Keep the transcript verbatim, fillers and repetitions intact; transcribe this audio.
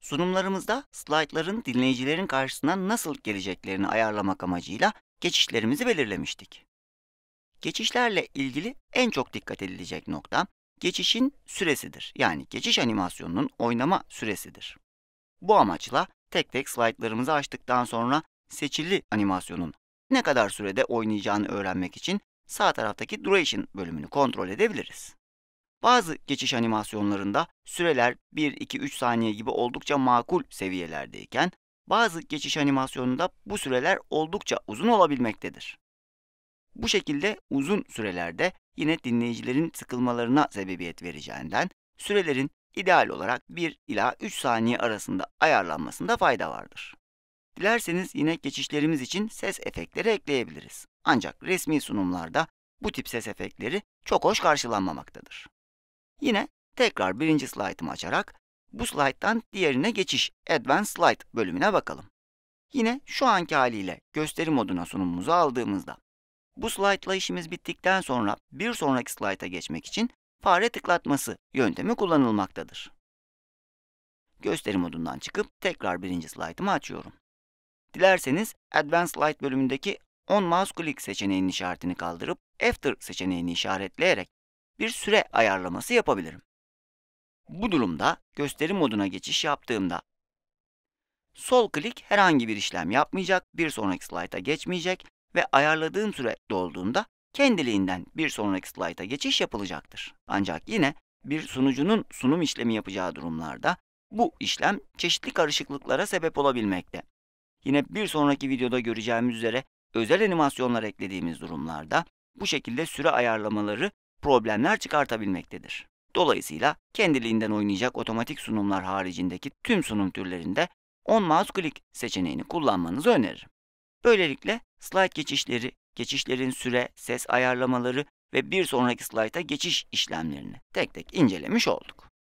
Sunumlarımızda slaytların dinleyicilerin karşısına nasıl geleceklerini ayarlamak amacıyla geçişlerimizi belirlemiştik. Geçişlerle ilgili en çok dikkat edilecek nokta, geçişin süresidir. Yani geçiş animasyonunun oynama süresidir. Bu amaçla tek tek slaytlarımızı açtıktan sonra seçili animasyonun ne kadar sürede oynayacağını öğrenmek için sağ taraftaki Duration bölümünü kontrol edebiliriz. Bazı geçiş animasyonlarında süreler bir, iki, üç saniye gibi oldukça makul seviyelerdeyken, bazı geçiş animasyonunda bu süreler oldukça uzun olabilmektedir. Bu şekilde uzun sürelerde yine dinleyicilerin sıkılmalarına sebebiyet vereceğinden, sürelerin ideal olarak bir ila üç saniye arasında ayarlanmasında fayda vardır. Dilerseniz yine geçişlerimiz için ses efektleri ekleyebiliriz. Ancak resmi sunumlarda bu tip ses efektleri çok hoş karşılanmamaktadır. Yine tekrar birinci slaytımı açarak bu slayttan diğerine geçiş Advanced Slide bölümüne bakalım. Yine şu anki haliyle gösteri moduna sunumumuzu aldığımızda bu slaytla işimiz bittikten sonra bir sonraki slayta geçmek için fare tıklatması yöntemi kullanılmaktadır. Gösteri modundan çıkıp tekrar birinci slaytımı açıyorum. Dilerseniz Advanced Slide bölümündeki On Mouse Click seçeneğinin işaretini kaldırıp After seçeneğini işaretleyerek bir süre ayarlaması yapabilirim. Bu durumda gösteri moduna geçiş yaptığımda sol klik herhangi bir işlem yapmayacak, bir sonraki slayta geçmeyecek ve ayarladığım süre dolduğunda kendiliğinden bir sonraki slayta geçiş yapılacaktır. Ancak yine bir sunucunun sunum işlemi yapacağı durumlarda bu işlem çeşitli karışıklıklara sebep olabilmekte. Yine bir sonraki videoda göreceğimiz üzere özel animasyonlar eklediğimiz durumlarda bu şekilde süre ayarlamaları problemler çıkartabilmektedir. Dolayısıyla kendiliğinden oynayacak otomatik sunumlar haricindeki tüm sunum türlerinde On Mouse Click seçeneğini kullanmanızı öneririm. Böylelikle slide geçişleri, geçişlerin süre, ses ayarlamaları ve bir sonraki slayta geçiş işlemlerini tek tek incelemiş olduk.